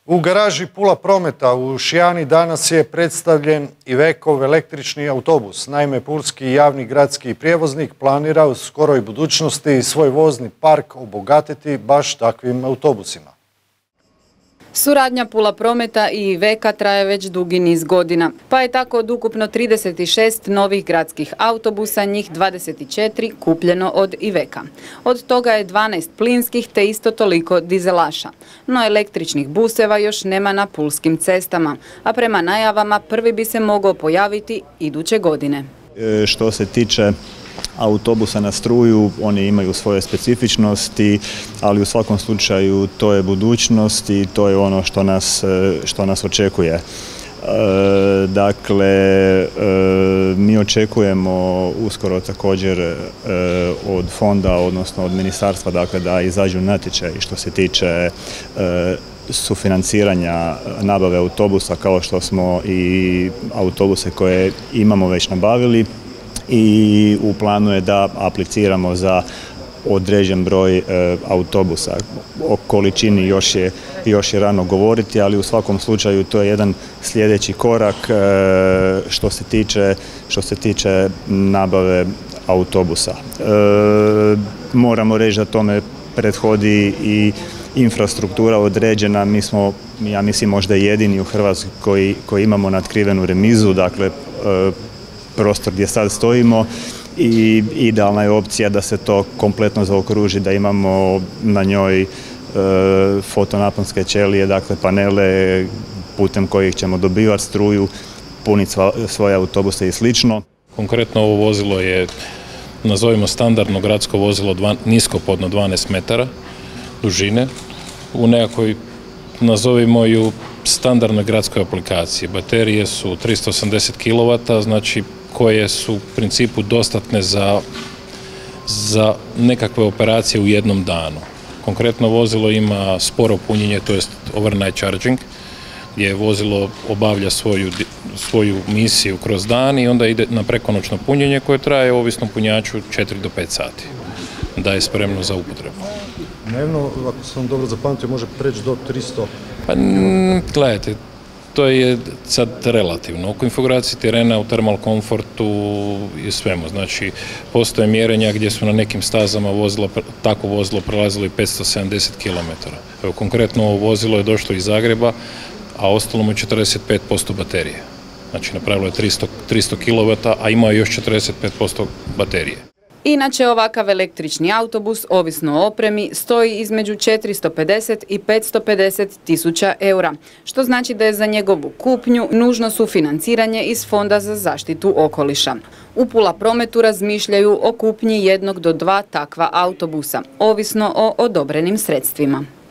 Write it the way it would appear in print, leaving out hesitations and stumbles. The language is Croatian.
U garaži Pula Prometa u Šijani danas je predstavljen Ivekov električni autobus. Naime, pulski javni gradski prijevoznik planira u skoroj budućnosti svoj vozni park obogatiti baš takvim autobusima. Suradnja Pula Prometa i Iveka traje već dugi niz godina, pa je tako od ukupno 36 novih gradskih autobusa, njih 24 kupljeno od Iveka. Od toga je 12 plinskih te isto toliko dizelaša. No električnih buseva još nema na pulskim cestama, a prema najavama prvi bi se mogao pojaviti iduće godine. Što se tiče autobusa na struju, oni imaju svoje specifičnosti, ali u svakom slučaju to je budućnost i to je ono što nas očekuje. Dakle, mi očekujemo uskoro također od fonda, odnosno od ministarstva, dakle, da izađu natječaji što se tiče sufinanciranja nabave autobusa, kao što smo i autobuse koje imamo već nabavili. I u planu je da apliciramo za određen broj autobusa. O količini još je rano govoriti, ali u svakom slučaju to je jedan sljedeći korak što se tiče nabave autobusa. Moramo reći da tome prethodi i infrastruktura određena. Mi smo, ja mislim, možda jedini u Hrvatskoj koji imamo natkrivenu remizu, dakle prostor gdje sad stojimo, i idealna je opcija da se to kompletno zaokruži, da imamo na njoj fotonaponske ćelije, dakle panele putem kojih ćemo dobivati struju, puniti svoje autobuse i slično. Konkretno ovo vozilo je, nazovimo standardno gradsko vozilo, niskopodno 12 metara dužine, u nekakvoj, nazovimo ju, standardnoj gradskoj aplikaciji. Baterije su 380 kW, znači koje su u principu dostatne za nekakve operacije u jednom danu. Konkretno vozilo ima sporo punjenje, to jest overnight charging, gdje vozilo obavlja svoju misiju kroz dan i onda ide na prekonoćno punjenje koje traje ovisno punjaču 4 do 5 sati, da je spremno za upotrebu. Dnevno, ako sam dobro zapamtio, može preći do 300? Pa, gledajte, to je sad relativno. U konfiguraciji terena, u thermal komfortu i svemu. Znači, postoje mjerenja gdje su na nekim stazama tako vozilo prelazilo i 570 km. Evo, konkretno ovo vozilo je došlo iz Zagreba, a ostalo mu je 45% baterije. Znači, napravilo je 300 kW, a imao je još 45% baterije. Inače, ovakav električni autobus, ovisno o opremi, stoji između 450 i 550 tisuća eura, što znači da je za njegovu kupnju nužno sufinanciranje iz Fonda za zaštitu okoliša. U Pula Prometu razmišljaju o kupnji 1 do 2 takva autobusa, ovisno o odobrenim sredstvima.